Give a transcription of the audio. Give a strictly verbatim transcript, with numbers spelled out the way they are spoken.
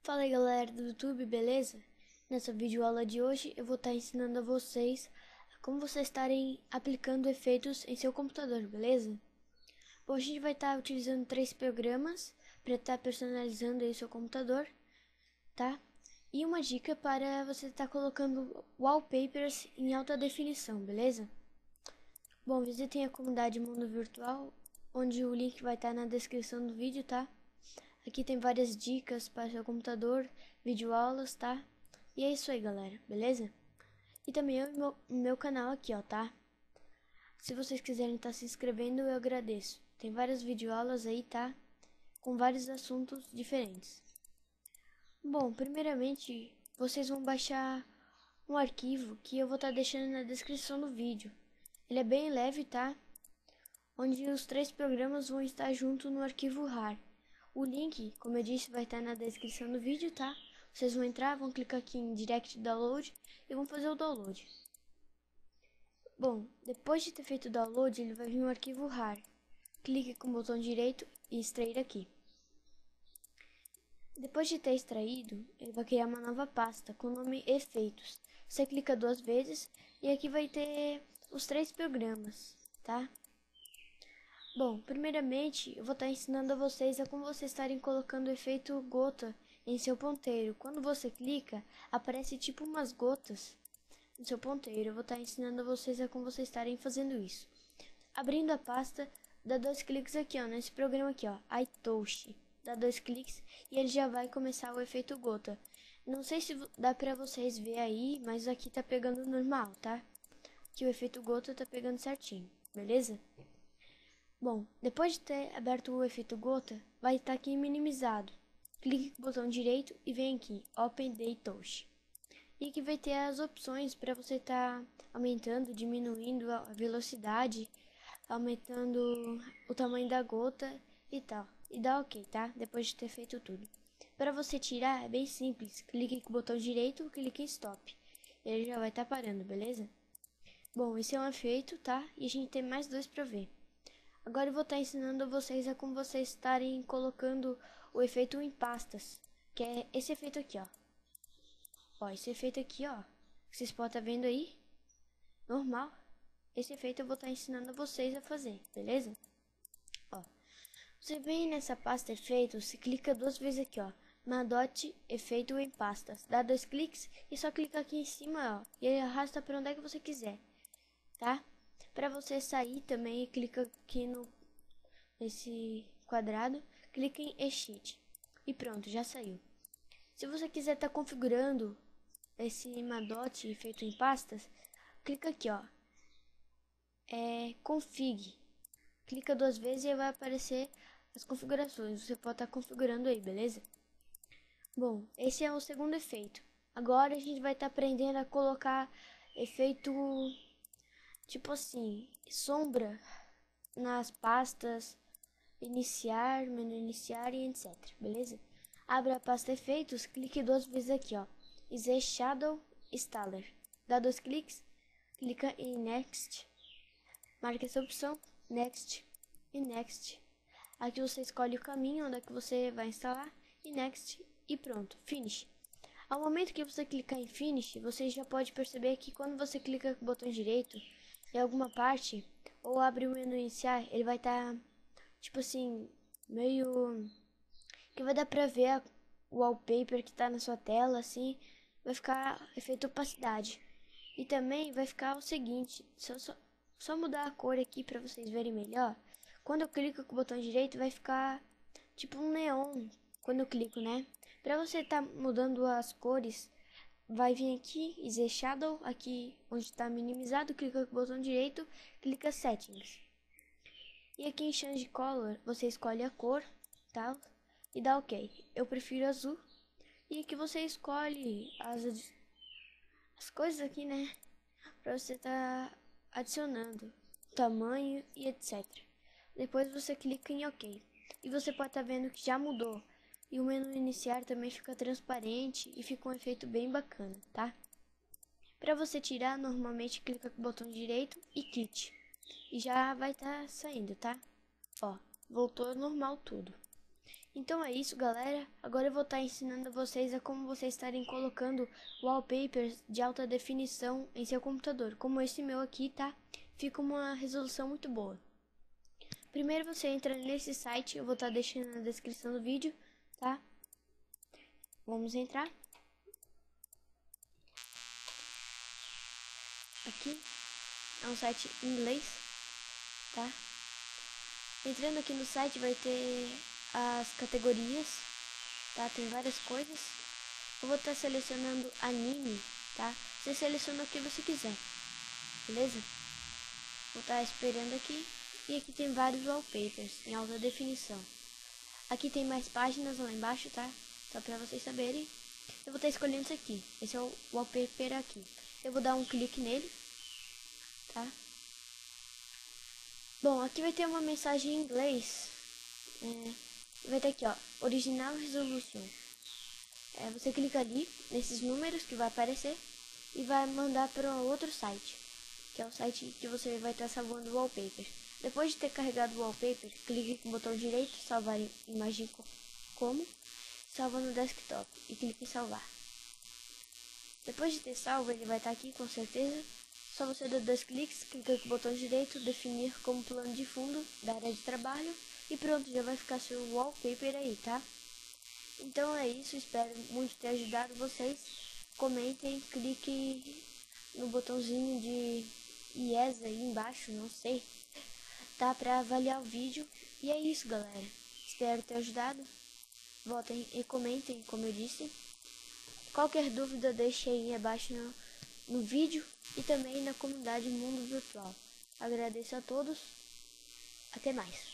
Fala aí galera do YouTube, beleza? Nessa videoaula de hoje eu vou estar ensinando a vocês como vocês estarem aplicando efeitos em seu computador, beleza? Bom, a gente vai estar utilizando três programas para estar personalizando aí o seu computador, tá? E uma dica para você estar colocando wallpapers em alta definição, beleza? Bom, visitem a comunidade Mundo Virtual, onde o link vai estar na descrição do vídeo, tá? Aqui tem várias dicas para seu computador, videoaulas, tá? E é isso aí, galera, beleza? E também eu e meu, meu canal aqui, ó, tá? Se vocês quiserem estar se inscrevendo, eu agradeço. Tem várias videoaulas aí, tá? Com vários assuntos diferentes. Bom, primeiramente, vocês vão baixar um arquivo que eu vou estar deixando na descrição do vídeo. Ele é bem leve, tá? Onde os três programas vão estar junto no arquivo R A R. O link, como eu disse, vai estar na descrição do vídeo, tá? Vocês vão entrar, vão clicar aqui em Direct Download e vão fazer o download. Bom, depois de ter feito o download, ele vai vir um arquivo R A R. Clique com o botão direito e extrair aqui. Depois de ter extraído, ele vai criar uma nova pasta com o nome Efeitos. Você clica duas vezes e aqui vai ter os três programas, tá? Bom, primeiramente eu vou estar ensinando a vocês a como vocês estarem colocando o efeito gota em seu ponteiro. Quando você clica, aparece tipo umas gotas no seu ponteiro. Eu vou estar ensinando a vocês a como vocês estarem fazendo isso. Abrindo a pasta, dá dois cliques aqui, ó, nesse programa aqui, ó, iTouch. Dá dois cliques e ele já vai começar o efeito gota. Não sei se dá pra vocês ver aí, mas aqui tá pegando normal, tá? Que o efeito gota tá pegando certinho, beleza? Bom, depois de ter aberto o efeito gota, vai estar aqui minimizado. Clique com o botão direito e vem aqui, Open Touch. E aqui vai ter as opções para você estar tá aumentando, diminuindo a velocidade, aumentando o tamanho da gota e tal. E dá OK, tá? Depois de ter feito tudo. Para você tirar é bem simples, clique com o botão direito, clique em Stop. Ele já vai estar tá parando, beleza? Bom, esse é um efeito, tá? E a gente tem mais dois para ver. Agora eu vou estar ensinando a vocês a como vocês estarem colocando o efeito em pastas, que é esse efeito aqui, ó. Ó, esse efeito aqui, ó, que vocês podem estar vendo aí, normal. Esse efeito eu vou estar ensinando a vocês a fazer, beleza? Ó, você vem nessa pasta efeitos, você clica duas vezes aqui, ó, Madot efeito em pastas. Dá dois cliques e só clica aqui em cima, ó, e ele arrasta para onde é que você quiser, tá? Para você sair também, clica aqui no nesse quadrado, clica em Exit e pronto, já saiu. Se você quiser estar tá configurando esse Madot feito em pastas, clica aqui, ó, é Config. Clica duas vezes e vai aparecer as configurações. Você pode estar tá configurando aí, beleza? Bom, esse é o segundo efeito. Agora a gente vai estar tá aprendendo a colocar efeito tipo assim, sombra nas pastas, iniciar, menu iniciar e etcétera. Beleza? Abra a pasta efeitos, clique duas vezes aqui, ó, Easy Shadow Installer. Dá dois cliques, clica em Next, marca essa opção, Next e Next. Aqui você escolhe o caminho onde é que você vai instalar e Next e pronto, Finish. Ao momento que você clicar em Finish, você já pode perceber que quando você clica com o botão direito em alguma parte, ou abre o menu iniciar, ele vai estar, tá, tipo assim, meio... que vai dar pra ver a, o wallpaper que está na sua tela, assim, vai ficar efeito opacidade. E também vai ficar o seguinte, só, só, só mudar a cor aqui para vocês verem melhor. Quando eu clico com o botão direito, vai ficar tipo um neon, quando eu clico, né? Para você estar tá mudando as cores, vai vir aqui, Easy Shadow, aqui onde está minimizado, clica com o botão direito, clica Settings. E aqui em Change Color, você escolhe a cor, tá? E dá OK. Eu prefiro azul. E aqui você escolhe as, as coisas aqui, né? Pra você tá adicionando tamanho e etcétera. Depois você clica em OK. E você pode estar tá vendo que já mudou. E o menu iniciar também fica transparente e fica um efeito bem bacana, tá? Para você tirar, normalmente clica com o botão direito e quite. E já vai estar tá saindo, tá? Ó, voltou normal tudo. Então é isso, galera. Agora eu vou estar ensinando vocês a como vocês estarem colocando wallpapers de alta definição em seu computador. Como esse meu aqui, tá? Fica uma resolução muito boa. Primeiro você entra nesse site, eu vou estar deixando na descrição do vídeo, tá? Vamos entrar. Aqui é um site em inglês, tá? Entrando aqui no site vai ter as categorias, tá? Tem várias coisas. Eu vou estar selecionando anime, tá? Você seleciona o que você quiser, beleza? Vou estar esperando aqui. E aqui tem vários wallpapers em alta definição. Aqui tem mais páginas lá embaixo, tá? Só pra vocês saberem. Eu vou estar escolhendo isso aqui. Esse é o wallpaper aqui. Eu vou dar um clique nele, tá? Bom, aqui vai ter uma mensagem em inglês. É, vai ter aqui, ó, original resolution. É, você clica ali, nesses números que vai aparecer, e vai mandar para outro site, que é o site que você vai estar salvando o wallpaper. Depois de ter carregado o wallpaper, clique com o botão direito, salvar imagem como, salva no desktop e clique em salvar. Depois de ter salvo, ele vai estar aqui com certeza. Só você dar dois cliques, clica com o botão direito, definir como plano de fundo da área de trabalho e pronto, já vai ficar seu wallpaper aí, tá? Então é isso, espero muito ter ajudado vocês. Comentem, clique no botãozinho de yes aí embaixo, não sei, tá? Pra avaliar o vídeo. E é isso, galera. Espero ter ajudado. Votem e comentem, como eu disse. Qualquer dúvida deixe aí abaixo no, no vídeo e também na comunidade Mundo Virtual. Agradeço a todos. Até mais.